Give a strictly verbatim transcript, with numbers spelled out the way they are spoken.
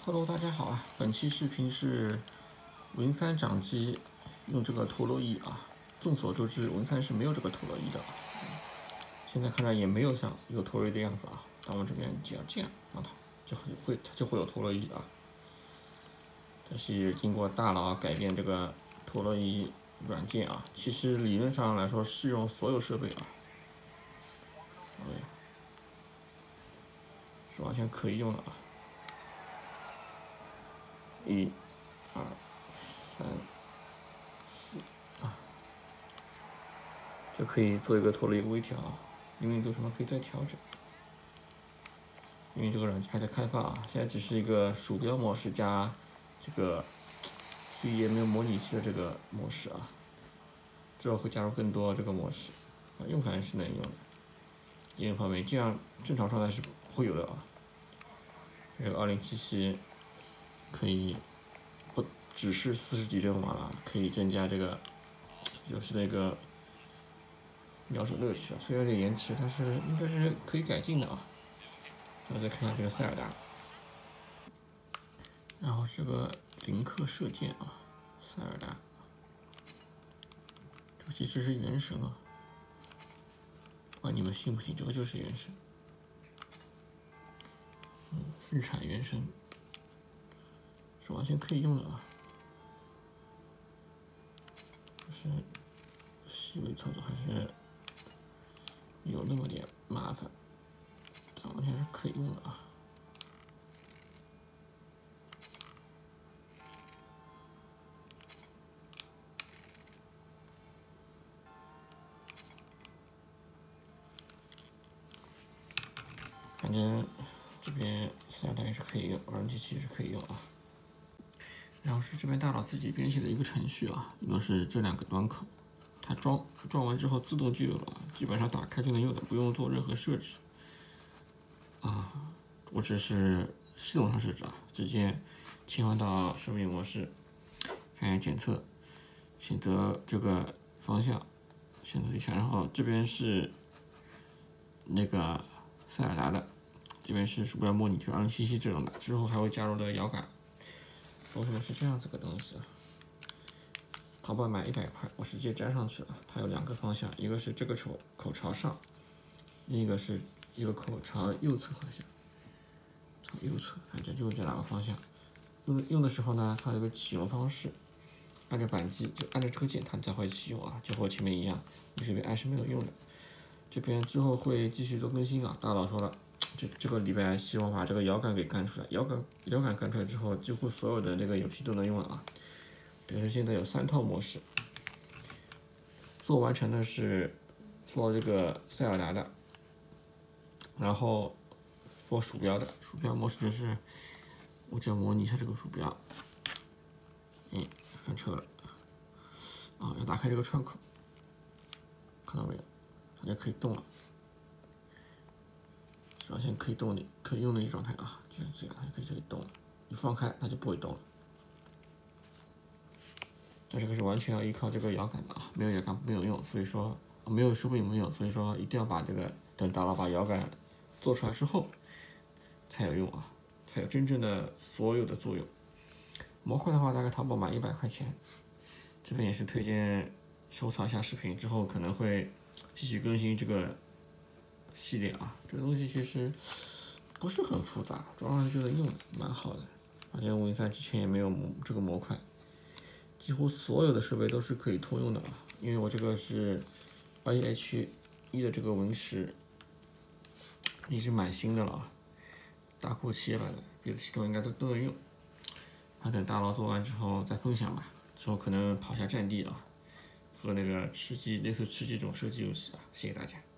Hello， 大家好啊！本期视频是 Win 三掌机用这个陀螺仪啊。众所周知 ，Win 三是没有这个陀螺仪的。现在看来也没有像有陀螺仪的样子啊。但我们这边只要这样让它就会它就会有陀螺仪啊。这是经过大佬改变这个陀螺仪软件啊。其实理论上来说适用所有设备啊。哎，是完全可以用的啊。一、二、三、四啊，就可以做一个陀螺仪微调啊。因为有什么可以再调整？因为这个软件还在开发啊，现在只是一个鼠标模式加这个，所以也没有模拟器的这个模式啊。之后会加入更多这个模式，啊，用法是能用的。应用方面，这样正常状态是不会有的啊。这个二零七七可以不只是四十几帧瓦了，可以增加这个游戏的一个瞄准乐趣啊。虽然有点延迟，但是应该是可以改进的啊。然后再看一下这个塞尔达，然后是个林克射箭啊，塞尔达，这个其实是原神啊。不管你们信不信，这个就是原神。嗯，日产原神是完全可以用的啊，就是细微操作还是有那么点麻烦，但完全是可以用的啊。反正这边塞尔达也是可以用，二零七七也是可以用啊。然后是这边大佬自己编写的一个程序啊，用的是这两个端口，它装装完之后自动就有了，基本上打开就能用的，不用做任何设置。啊，我只是系统上设置啊，直接切换到设备模式，看一下检测，选择这个方向，选择一下，然后这边是那个塞尔达的，这边是鼠标模拟，就二零七七这种的，之后还会加入的摇杆。为什么是这样子个东西啊？淘宝买一百块，我直接粘上去了。它有两个方向，一个是这个口口朝上，另一个是一个口朝右侧，好像朝右侧，反正就是这两个方向。用用的时候呢，它有个启用方式，按着扳机就按着这个键，它才会启用啊，就和我前面一样，你这边按是没有用的。这边之后会继续做更新啊，大佬说了。这这个礼拜希望把这个摇杆给干出来，摇杆摇杆干出来之后，几乎所有的这个游戏都能用了啊。等于现在有三套模式，做完成的是做这个塞尔达的，然后做鼠标的，鼠标模式就是我只要模拟一下这个鼠标，嗯，翻车了，啊，要打开这个窗口，看到没有？它就可以动了。首先可以动的、可以用的一状态啊，就是这样，它就可以这里动了。你放开，它就不会动了。但这个是完全要依靠这个摇杆的啊，没有摇杆没有用，所以说没有手柄没有，所以说一定要把这个等大佬把摇杆做出来之后才有用啊，才有真正的所有的作用。模块的话，大概淘宝买一百块钱。这边也是推荐收藏一下视频，之后可能会继续更新这个系列啊，这个东西其实不是很复杂，装上去就能用，蛮好的。反正Win 三之前也没有这个模块，几乎所有的设备都是可以通用的啊。因为我这个是 A H 一的这个 Win 十，也是蛮新的了啊，大库七版的，别的系统应该都都能用。那等大佬做完之后再分享吧，之后可能跑下战地啊，和那个吃鸡类似吃鸡这种射击游戏啊。谢谢大家。